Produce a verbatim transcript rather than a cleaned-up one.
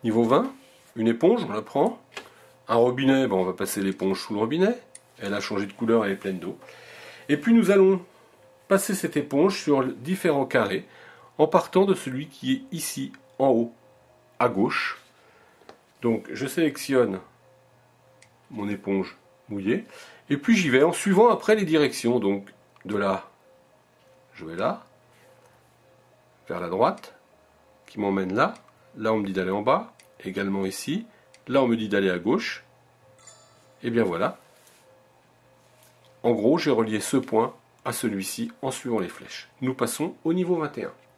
Niveau vingt, une éponge, on la prend. Un robinet, ben on va passer l'éponge sous le robinet. Elle a changé de couleur, elle est pleine d'eau. Et puis nous allons passer cette éponge sur différents carrés en partant de celui qui est ici, en haut, à gauche. Donc je sélectionne mon éponge mouillée. Et puis j'y vais en suivant après les directions. Donc de là, je vais là, vers la droite, qui m'emmène là. Là on me dit d'aller en bas, également ici. Là on me dit d'aller à gauche. Et bien voilà. En gros, j'ai relié ce point à celui-ci en suivant les flèches. Nous passons au niveau vingt et un.